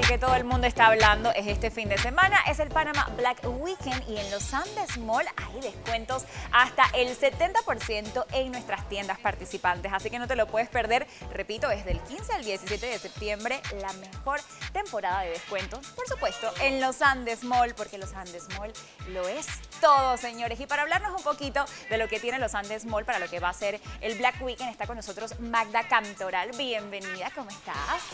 que todo el mundo está hablando es este fin de semana, es el Panama Black Weekend y en los Andes Mall hay descuentos hasta el 70% en nuestras tiendas participantes, así que no te lo puedes perder. Repito, es del 15 al 17 de septiembre, la mejor temporada de descuentos, por supuesto, en los Andes Mall, porque los Andes Mall lo es todo, señores. Y para hablarnos un poquito de lo que tiene los Andes Mall para lo que va a ser el Black Weekend, está con nosotros Magda Cantoral. Bienvenida, ¿cómo estás?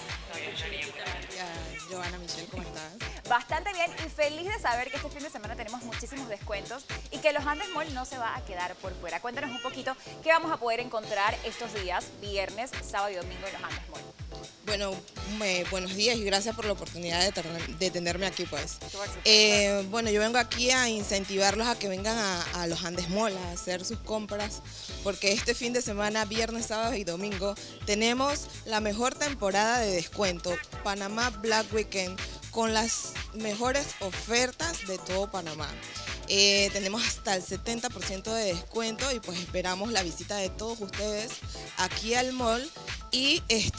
Joana, Michelle, ¿cómo estás? Bastante bien y feliz de saber que este fin de semana tenemos muchísimos descuentos y que los Andes Mall no se va a quedar por fuera. Cuéntanos un poquito qué vamos a poder encontrar estos días, viernes, sábado y domingo en los Andes Mall. Bueno, buenos días y gracias por la oportunidad de tenerme aquí, pues. Bueno, yo vengo aquí a incentivarlos a que vengan a los Andes Mall a hacer sus compras, porque este fin de semana, viernes, sábado y domingo, tenemos la mejor temporada de descuento, Panama Black Weekend, con las mejores ofertas de todo Panamá. Tenemos hasta el 70% de descuento y pues esperamos la visita de todos ustedes aquí al mall y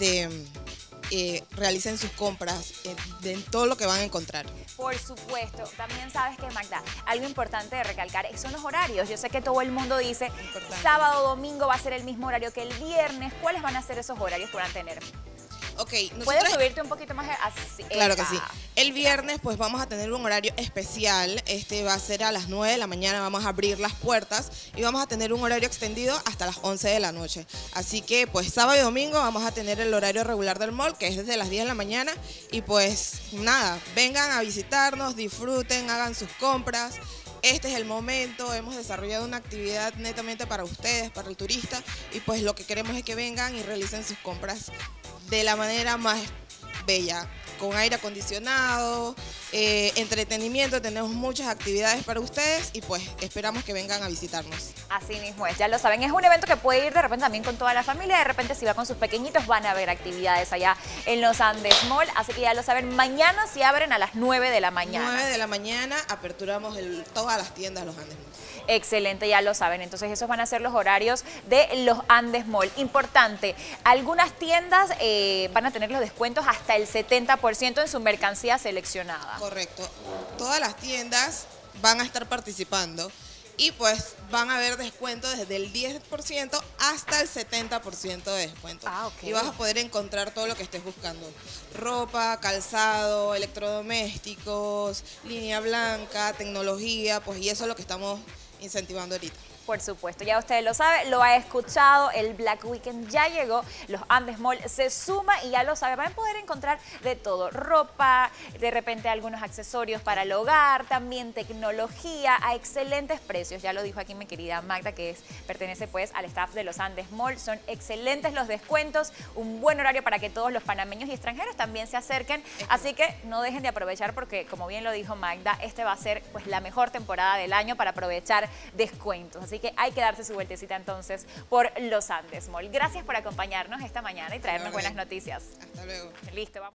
realicen sus compras de todo lo que van a encontrar. Por supuesto, también sabes que, Magda, algo importante de recalcar son los horarios. Yo sé que todo el mundo dice sábado, domingo va a ser el mismo horario que el viernes. ¿Cuáles van a ser esos horarios que van a tener? Okay, ¿Puedes subirte un poquito más? Así, claro que sí. El viernes pues vamos a tener un horario especial, va a ser a las 9 de la mañana, vamos a abrir las puertas y vamos a tener un horario extendido hasta las 11 de la noche. Así que pues sábado y domingo vamos a tener el horario regular del mall, que es desde las 10 de la mañana y pues nada, vengan a visitarnos, disfruten, hagan sus compras. Este es el momento, hemos desarrollado una actividad netamente para ustedes, para el turista y pues lo que queremos es que vengan y realicen sus compras de la manera más bella, con aire acondicionado, entretenimiento, tenemos muchas actividades para ustedes y pues esperamos que vengan a visitarnos. Así mismo es, ya lo saben, es un evento que puede ir de repente también con toda la familia, de repente si va con sus pequeñitos van a ver actividades allá en los Andes Mall, así que ya lo saben, mañana se abren a las 9 de la mañana. 9 de la mañana aperturamos todas las tiendas de los Andes Mall. Excelente, ya lo saben. Entonces esos van a ser los horarios de los Andes Mall. Importante, algunas tiendas van a tener los descuentos hasta el 70% en su mercancía seleccionada. Correcto. Todas las tiendas van a estar participando y pues van a haber descuentos desde el 10% hasta el 70% de descuento. Okay. Y vas a poder encontrar todo lo que estés buscando. Ropa, calzado, electrodomésticos, línea blanca, tecnología, pues y eso es lo que estamos incentivando ahorita. Por supuesto, ya ustedes lo saben, lo ha escuchado, el Black Weekend ya llegó, los Andes Mall se suma y ya lo saben, van a poder encontrar de todo, ropa, de repente algunos accesorios para el hogar, también tecnología a excelentes precios, ya lo dijo aquí mi querida Magda, que pertenece pues al staff de los Andes Mall, son excelentes los descuentos, un buen horario para que todos los panameños y extranjeros también se acerquen, así que no dejen de aprovechar porque como bien lo dijo Magda, este va a ser pues la mejor temporada del año para aprovechar descuentos, así que hay que darse su vueltecita entonces por los Andes Mall. Gracias por acompañarnos esta mañana y traernos buenas noticias. Hasta luego. Listo, vamos.